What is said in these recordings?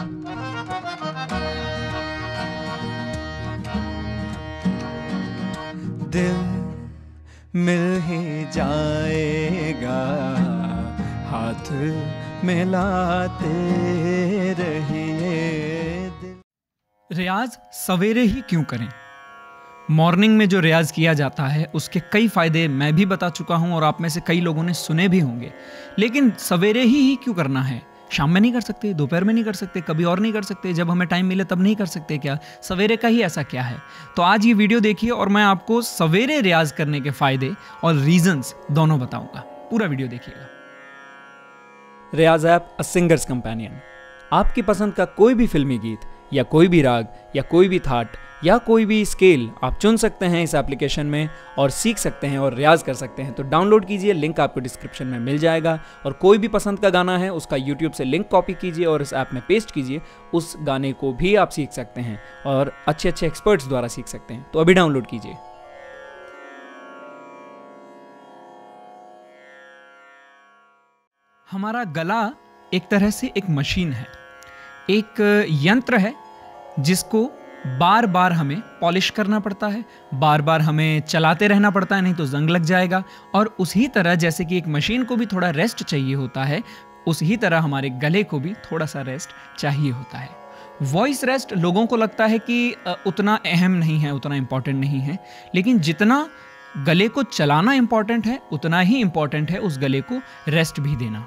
दिल मिल ही जाएगा, हाथ मिलाते रहिए। रियाज सवेरे ही क्यों करें? मॉर्निंग में जो रियाज किया जाता है उसके कई फ़ायदे मैं भी बता चुका हूं और आप में से कई लोगों ने सुने भी होंगे, लेकिन सवेरे ही क्यों करना है? शाम में नहीं कर सकते, दोपहर में नहीं कर सकते, कभी और नहीं कर सकते, जब हमें टाइम मिले तब नहीं कर सकते क्या? सवेरे का ही ऐसा क्या है? तो आज ये वीडियो देखिए और मैं आपको सवेरे रियाज करने के फ़ायदे और रीजंस दोनों बताऊंगा। पूरा वीडियो देखिएगा। Riyaz app a singer's companion. आपकी पसंद का कोई भी फिल्मी गीत या कोई भी राग या कोई भी थाट या कोई भी स्केल आप चुन सकते हैं इस एप्लीकेशन में और सीख सकते हैं और रियाज कर सकते हैं। तो डाउनलोड कीजिए, लिंक आपको डिस्क्रिप्शन में मिल जाएगा। और कोई भी पसंद का गाना है उसका यूट्यूब से लिंक कॉपी कीजिए और इस ऐप में पेस्ट कीजिए, उस गाने को भी आप सीख सकते हैं और अच्छे अच्छे एक्सपर्ट्स द्वारा सीख सकते हैं। तो अभी डाउनलोड कीजिए। हमारा गला एक तरह से एक मशीन है, एक यंत्र है जिसको बार बार हमें पॉलिश करना पड़ता है, बार बार हमें चलाते रहना पड़ता है, नहीं तो जंग लग जाएगा। और उसी तरह जैसे कि एक मशीन को भी थोड़ा रेस्ट चाहिए होता है, उसी तरह हमारे गले को भी थोड़ा सा रेस्ट चाहिए होता है। वॉइस रेस्ट लोगों को लगता है कि उतना अहम नहीं है, उतना इम्पॉर्टेंट नहीं है, लेकिन जितना गले को चलाना इम्पॉर्टेंट है उतना ही इम्पॉर्टेंट है उस गले को रेस्ट भी देना।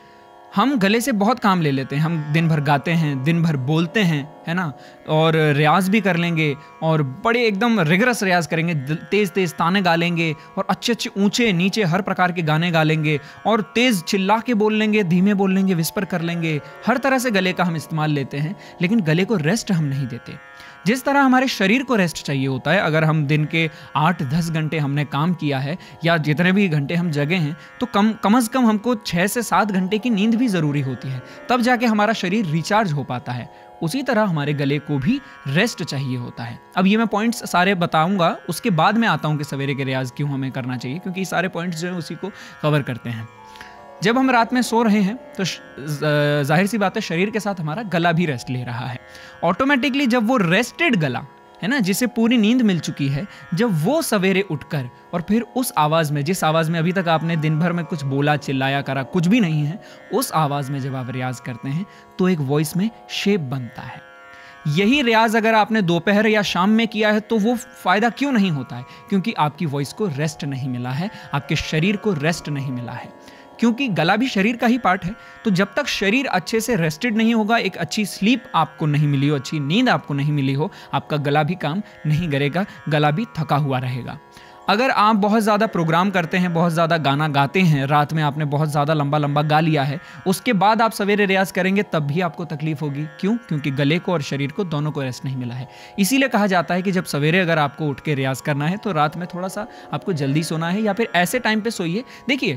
हम गले से बहुत काम ले लेते हैं, हम दिन भर गाते हैं, दिन भर बोलते हैं, है ना, और रियाज भी कर लेंगे और बड़े एकदम रिगरस रियाज करेंगे, तेज़ तेज़ ताने गा लेंगे और अच्छे अच्छे ऊंचे नीचे हर प्रकार के गाने गा लेंगे और तेज़ चिल्ला के बोल लेंगे, धीमे बोल लेंगे, विस्पर कर लेंगे। हर तरह से गले का हम इस्तेमाल लेते हैं, लेकिन गले को रेस्ट हम नहीं देते। जिस तरह हमारे शरीर को रेस्ट चाहिए होता है, अगर हम दिन के 8-10 घंटे हमने काम किया है या जितने भी घंटे हम जगे हैं, तो कम से कम हमको 6 से 7 घंटे की नींद भी ज़रूरी होती है, तब जाके हमारा शरीर रिचार्ज हो पाता है। उसी तरह हमारे गले को भी रेस्ट चाहिए होता है। अब ये मैं पॉइंट्स सारे बताऊंगा, उसके बाद मैं आता हूँ कि सवेरे के रियाज क्यों हमें करना चाहिए, क्योंकि ये सारे पॉइंट्स जो हैं उसी को कवर करते हैं। जब हम रात में सो रहे हैं तो जाहिर सी बात है शरीर के साथ हमारा गला भी रेस्ट ले रहा है। ऑटोमेटिकली जब वो रेस्टेड गला है ना, जिसे पूरी नींद मिल चुकी है, जब वो सवेरे उठकर और फिर उस आवाज़ में, जिस आवाज़ में अभी तक आपने दिन भर में कुछ बोला, चिल्लाया, करा, कुछ भी नहीं है, उस आवाज़ में जब आप रियाज करते हैं तो एक वॉइस में शेप बनता है। यही रियाज अगर आपने दोपहर या शाम में किया है तो वो फ़ायदा क्यों नहीं होता है? क्योंकि आपकी वॉइस को रेस्ट नहीं मिला है, आपके शरीर को रेस्ट नहीं मिला है। क्योंकि गला भी शरीर का ही पार्ट है, तो जब तक शरीर अच्छे से रेस्टेड नहीं होगा, एक अच्छी स्लीप आपको नहीं मिली हो, अच्छी नींद आपको नहीं मिली हो, आपका गला भी काम नहीं करेगा, गला भी थका हुआ रहेगा। अगर आप बहुत ज़्यादा प्रोग्राम करते हैं, बहुत ज़्यादा गाना गाते हैं, रात में आपने बहुत ज़्यादा लंबा लंबा गा लिया है, उसके बाद आप सवेरे रियाज करेंगे तब भी आपको तकलीफ होगी। क्यों? क्योंकि गले को और शरीर को दोनों को रेस्ट नहीं मिला है। इसीलिए कहा जाता है कि जब सवेरे अगर आपको उठ के रियाज करना है तो रात में थोड़ा सा आपको जल्दी सोना है या फिर ऐसे टाइम पे सोइए। देखिए,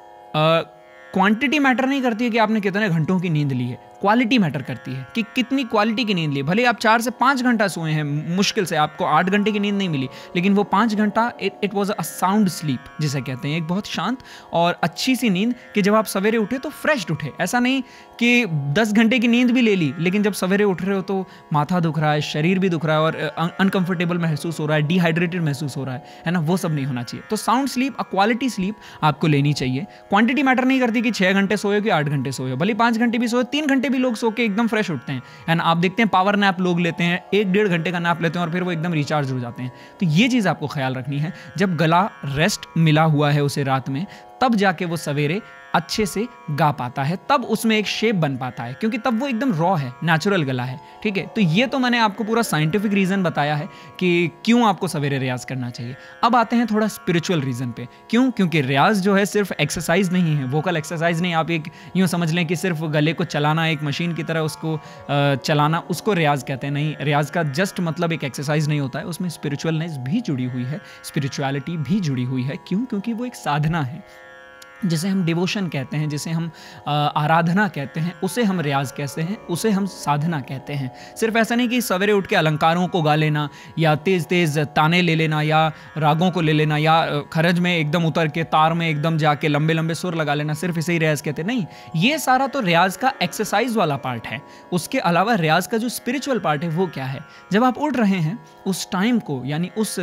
क्वांटिटी मैटर नहीं करती है कि आपने कितने घंटों की नींद ली है, क्वालिटी मैटर करती है कि कितनी क्वालिटी की नींद ली। भले आप 4 से 5 घंटा सोए हैं, मुश्किल से आपको 8 घंटे की नींद नहीं मिली, लेकिन वो 5 घंटा it was a sound sleep जिसे कहते हैं, एक बहुत शांत और अच्छी सी नींद कि जब आप सवेरे उठे तो फ्रेश उठे। ऐसा नहीं कि 10 घंटे की नींद भी ले ली लेकिन जब सवेरे उठ रहे हो तो माथा दुख रहा है, शरीर भी दुख रहा है और अनकंफर्टेबल महसूस हो रहा है, डिहाइड्रेटेड महसूस हो रहा है ना, वो सब नहीं होना चाहिए। तो sound sleep, a quality sleep आपको लेनी चाहिए। क्वांटिटी मैटर नहीं करती कि 6 घंटे सोए कि 8 घंटे सोए, भले 5 घंटे भी सोए, 3 घंटे भी लोग सो के एकदम फ्रेश उठते हैं, एंड आप देखते हैं पावर नैप लोग लेते हैं, 1-1.5 घंटे का नैप लेते हैं और फिर वो एकदम रिचार्ज हो जाते हैं। तो ये चीज़ आपको ख्याल रखनी है, जब गला रेस्ट मिला हुआ है उसे रात में, तब जाके वो सवेरे अच्छे से गा पाता है, तब उसमें एक शेप बन पाता है, क्योंकि तब वो एकदम रॉ है, नेचुरल गला है। ठीक है, तो ये तो मैंने आपको पूरा साइंटिफिक रीज़न बताया है कि क्यों आपको सवेरे रियाज करना चाहिए। अब आते हैं थोड़ा स्पिरिचुअल रीज़न पे। क्यों? क्योंकि रियाज जो है सिर्फ एक्सरसाइज नहीं है, वोकल एक्सरसाइज नहीं। आप एक यूँ समझ लें कि सिर्फ गले को चलाना, एक मशीन की तरह उसको चलाना, उसको रियाज कहते हैं। नहीं, रियाज का जस्ट मतलब एक एक्सरसाइज नहीं होता है, उसमें स्पिरिचुअलनेस भी जुड़ी हुई है, स्पिरिचुअलिटी भी जुड़ी हुई है। क्यों? क्योंकि वो एक साधना है। जिसे हम डिवोशन कहते हैं, जिसे हम आराधना कहते हैं, उसे हम रियाज कहते हैं, उसे हम साधना कहते हैं। सिर्फ ऐसा नहीं कि सवेरे उठ के अलंकारों को गा लेना या तेज़ तेज़ ताने ले लेना या रागों को ले लेना या खरज में एकदम उतर के तार में एकदम जाके लंबे लंबे सुर लगा लेना, सिर्फ इसे ही रियाज कहते हैं। नहीं, ये सारा तो रियाज का एक्सरसाइज वाला पार्ट है। उसके अलावा रियाज का जो स्पिरिचुअल पार्ट है वो क्या है? जब आप उठ रहे हैं उस टाइम को, यानी उस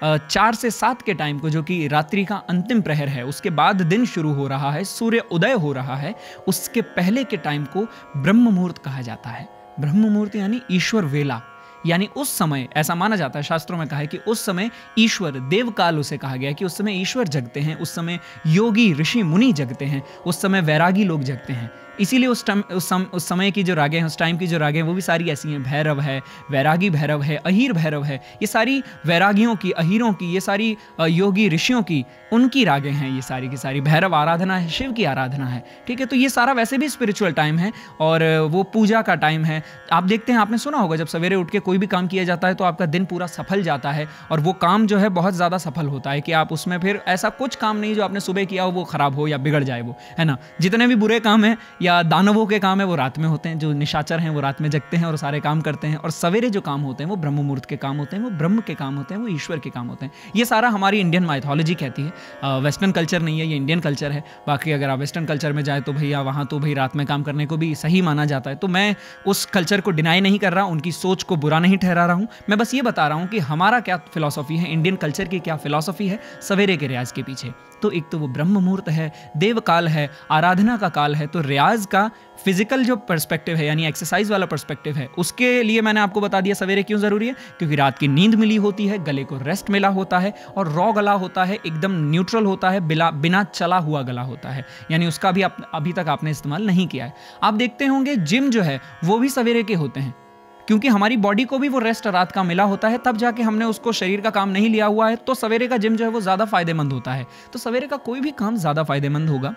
4 से 7 के टाइम को, जो कि रात्रि का अंतिम प्रहर है, उसके बाद दिन शुरू हो रहा है, सूर्य उदय हो रहा है, उसके पहले के टाइम को ब्रह्म मुहूर्त कहा जाता है। ब्रह्म मुहूर्त यानी ईश्वर वेला, यानी उस समय ऐसा माना जाता है, शास्त्रों में कहा है कि उस समय ईश्वर, देवकाल उसे कहा गया है कि उस समय ईश्वर जगते हैं, उस समय योगी ऋषि मुनि जगते हैं, उस समय वैरागी लोग जगते हैं। इसीलिए उस समय की जो रागें हैं, उस टाइम की जो रागें हैं, वो भी सारी ऐसी हैं। भैरव है, वैरागी भैरव है, अहीर भैरव है, ये सारी वैरागियों की, अहीरों की, ये सारी योगी ऋषियों की, उनकी रागें हैं ये सारी की सारी। भैरव आराधना है, शिव की आराधना है, ठीक है। तो ये सारा वैसे भी स्पिरिचुअल टाइम है और वो पूजा का टाइम है। आप देखते हैं, आपने सुना होगा, जब सवेरे उठ के कोई भी काम किया जाता है तो आपका दिन पूरा सफल जाता है और वो काम जो है बहुत ज़्यादा सफल होता है कि आप उसमें फिर ऐसा कुछ काम नहीं जो आपने सुबह किया हो वो खराब हो या बिगड़ जाए, वो है ना। जितने भी बुरे काम हैं या दानवों के काम है वो रात में होते हैं, जो निशाचर हैं वो रात में जगते हैं और सारे काम करते हैं, और सवेरे जो काम होते हैं वो ब्रह्म मुहूर्त के काम होते हैं, वो ब्रह्म के काम होते हैं, वो ईश्वर के काम होते हैं। ये सारा हमारी इंडियन माइथोलॉजी कहती है, वेस्टर्न कल्चर नहीं है, ये इंडियन कल्चर है। बाकी अगर आप वेस्टर्न कल्चर में जाए तो भैया वहाँ तो भाई रात में काम करने को भी सही माना जाता है। तो मैं उस कल्चर को डिनाई नहीं कर रहा, उनकी सोच को बुरा नहीं ठहरा रहा हूँ, मैं बस ये बता रहा हूँ कि हमारा क्या फिलॉसफी है, इंडियन कल्चर की क्या फिलॉसफी है सवेरे के रियाज के पीछे। तो एक तो वो ब्रह्म मुहूर्त है, देवकाल है, आराधना का काल है। तो रियाज का फिजिकल जो पर्सपेक्टिव है, यानी एक्सरसाइज वाला पर्सपेक्टिव है, उसके लिए मैंने आपको बता दिया सवेरे क्यों जरूरी है। क्योंकि रात की नींद मिली होती है, गले को रेस्ट मिला होता है और रॉ गला होता है, एकदम न्यूट्रल होता है, बिना चला हुआ गला होता है, यानी उसका भी अभी तक आपने इस्तेमाल नहीं किया है। आप देखते होंगे जिम जो है वो भी सवेरे के होते हैं, क्योंकि हमारी बॉडी को भी वो रेस्ट रात का मिला होता है, तब जाके हमने उसको शरीर का काम नहीं लिया हुआ है, तो सवेरे का जिम जो है वो ज़्यादा फायदेमंद होता है। तो सवेरे का कोई भी काम ज़्यादा फायदेमंद होगा।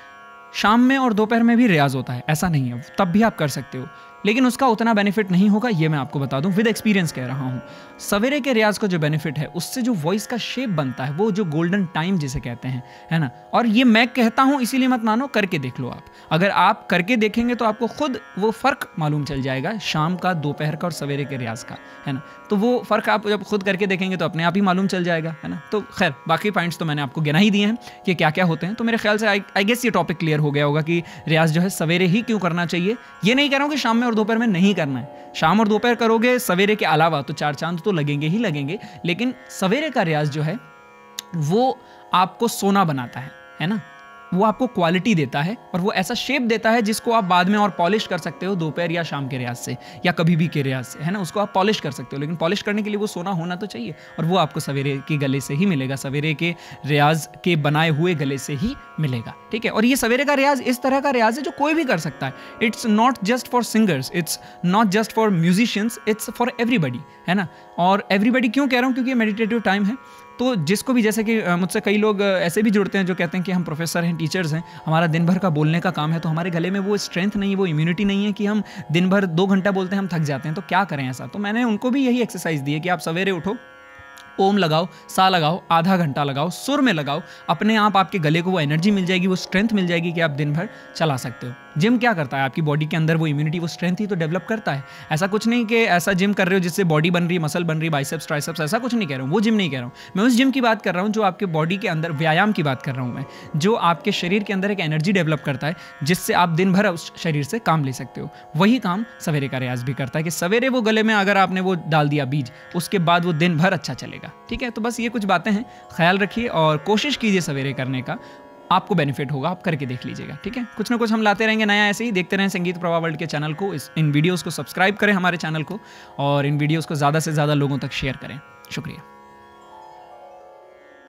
शाम में और दोपहर में भी रियाज होता है, ऐसा नहीं है, तब भी आप कर सकते हो, लेकिन उसका उतना बेनिफिट नहीं होगा, ये मैं आपको बता दूं, विद एक्सपीरियंस कह रहा हूं। सवेरे के रियाज का जो बेनिफिट है, उससे जो वॉइस का शेप बनता है, वो जो गोल्डन टाइम जिसे कहते हैं, है ना। और ये मैं कहता हूं इसीलिए मत मानो, करके देख लो आप। अगर आप करके देखेंगे तो आपको खुद वो फर्क मालूम चल जाएगा, शाम का, दोपहर का और सवेरे के रियाज का, है ना। तो वो फर्क आप जब खुद करके देखेंगे तो अपने आप ही मालूम चल जाएगा, है ना। तो खैर, बाकी पॉइंट्स तो मैंने आपको गिना ही दिए हैं कि क्या क्या होते हैं। तो मेरे ख्याल से आई गेस ये टॉपिक क्लियर हो गया होगा कि रियाज जो है सवेरे ही क्यों करना चाहिए। ये नहीं कह रहा हूँ कि शाम में और दोपहर में नहीं करना है, शाम और दोपहर करोगे सवेरे के अलावा तो 4 चांद तो लगेंगे ही लगेंगे, लेकिन सवेरे का रियाज जो है वो आपको सोना बनाता है ना। वो आपको क्वालिटी देता है और वो ऐसा शेप देता है जिसको आप बाद में और पॉलिश कर सकते हो दोपहर या शाम के रियाज से या कभी भी के रियाज से, है ना। उसको आप पॉलिश कर सकते हो, लेकिन पॉलिश करने के लिए वो सोना होना तो चाहिए, और वो आपको सवेरे के गले से ही मिलेगा, सवेरे के रियाज के बनाए हुए गले से ही मिलेगा, ठीक है। और ये सवेरे का रियाज इस तरह का रियाज है जो कोई भी कर सकता है। It's not just for singers, it's not just for musicians, it's for everybody, है ना। और एवरीबडी क्यों कह रहा हूँ, क्योंकि ये मेडिटेटिव टाइम है। तो जिसको भी, जैसे कि मुझसे कई लोग ऐसे भी जुड़ते हैं जो कहते हैं कि हम प्रोफेसर हैं, टीचर्स हैं, हमारा दिन भर का बोलने का काम है, तो हमारे गले में वो स्ट्रेंथ नहीं है, वो इम्यूनिटी नहीं है कि हम दिन भर 2 घंटा बोलते हैं, हम थक जाते हैं, तो क्या करें ऐसा। तो मैंने उनको भी यही एक्सरसाइज दी है कि आप सवेरे उठो, ओम लगाओ, सा लगाओ, आधा घंटा लगाओ, सुर में लगाओ, अपने आप आपके गले को वो एनर्जी मिल जाएगी, वो स्ट्रेंथ मिल जाएगी कि आप दिन भर चला सकते हो। जिम क्या करता है, आपकी बॉडी के अंदर वो इम्यूनिटी, वो स्ट्रेंथ ही तो डेवलप करता है। ऐसा कुछ नहीं कि ऐसा जिम कर रहे हो जिससे बॉडी बन रही, मसल बन रही, बाइसेप्स ट्राइसेप्स, ऐसा कुछ नहीं कह रहा हूँ, वो जिम नहीं कह रहा हूँ। मैं उस जिम की बात कर रहा हूँ जो आपके बॉडी के अंदर व्यायाम की बात कर रहा हूँ मैं, जो आपके शरीर के अंदर एक एनर्जी डेवलप करता है जिससे आप दिन भर उस शरीर से काम ले सकते हो। वही काम सवेरे का रियाज भी करता है कि सवेरे वो गले में अगर आपने वो डाल दिया बीज, उसके बाद वो दिन भर अच्छा चलेगा, ठीक है। तो बस ये कुछ बातें हैं, ख्याल रखिए और कोशिश कीजिए सवेरे करने का, आपको बेनिफिट होगा, आप करके देख लीजिएगा, ठीक है। कुछ ना कुछ हम लाते रहेंगे नया, ऐसे ही देखते रहें संगीत प्रवाह वर्ल्ड के चैनल को। इन वीडियोस को सब्सक्राइब करें हमारे चैनल को, और इन वीडियोस को ज़्यादा से ज़्यादा लोगों तक शेयर करें। शुक्रिया।